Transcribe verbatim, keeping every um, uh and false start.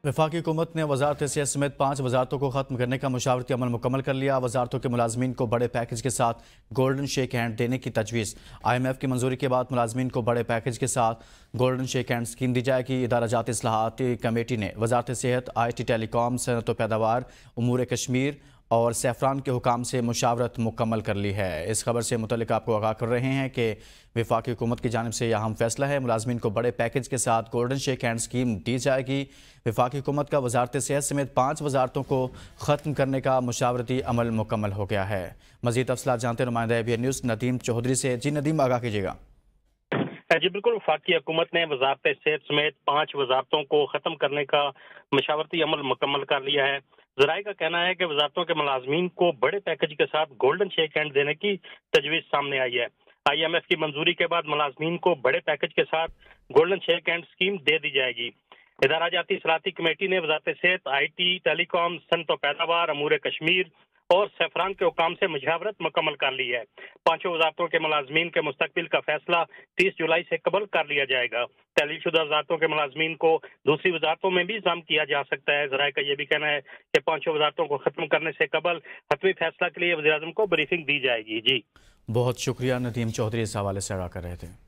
وفاقی حکومت نے وزارت صحت سمیت پانچ وزارتوں کو ختم کرنے کا مشاورتی عمل مکمل کر لیا۔ وزارتوں کے ملازمین کو بڑے پیکج کے ساتھ گولڈن شیک ہینڈ دینے کی تجویز۔ آئی ایم ایف کی منظوری کے بعد ملازمین کو بڑے پیکج کے ساتھ گولڈن شیک ہینڈ اسکیم دی جائے گی۔ ادارہ جاتی اصلاحاتی کمیٹی نے وزارت صحت، آئی ٹی، ٹیلی کام، صنعت و پیداوار، امور کشمیر اور سیفران کے حکام سے مشاورت مکمل کر لی ہے۔ اس خبر سے متعلق آپ کو آگاہ کر رہے ہیں کہ وفاقی حکومت کی جانب سے یہ اہم فیصلہ ہے۔ ملازمین کو بڑے پیکج کے ساتھ گولڈن شیک ہینڈ اسکیم دی جائے گی۔ وفاقی حکومت کا وزارت صحت سمیت پانچ وزارتوں کو ختم کرنے کا مشاورتی عمل مکمل ہو گیا ہے۔ مزید تفصیلات جانتے ہیں نمائندہ A B N news Nadeem Chaudhry سے۔ جی ندیم، آگاہ کیجیے گا۔ جی بالکل، وفاقی حکومت نے وزارت صحت سمیت پانچ وزارتوں کو ختم کرنے کا مشاورتی عمل مکمل کر لیا ہے۔ ذرائع کا کہنا ہے کہ وزارتوں کے ملازمین کو بڑے پیکج کے ساتھ گولڈن شیک ہینڈ دینے کی تجویز سامنے آئی ہے۔ آئی ایم ایف کی منظوری کے بعد ملازمین کو بڑے پیکج کے ساتھ گولڈن شیک ہینڈ اسکیم دے دی جائے گی۔ ادارہ جاتی اصلاحاتی کمیٹی نے وزارت صحت، آئی ٹی، ٹیلی کام، صنعت و پیداوار، امور کشمیر اور سیفران کے حکام سے مشاورت مکمل کر لی ہے۔ پانچوں وزارتوں کے ملازمین کے مستقبل کا فیصلہ تیس جولائی سے قبل کر لیا جائے گا۔ تعلیل شدہ وزارتوں کے ملازمین کو دوسری وزارتوں میں بھی ضم کیا جا سکتا ہے۔ ذرائع کا یہ بھی کہنا ہے کہ پانچوں وزارتوں کو ختم کرنے سے قبل حتمی فیصلہ کے لیے وزیر اعظم کو بریفنگ دی جائے گی۔ جی بہت شکریہ ندیم چودھری، اس حوالے سے آگاہ کر رہے تھے۔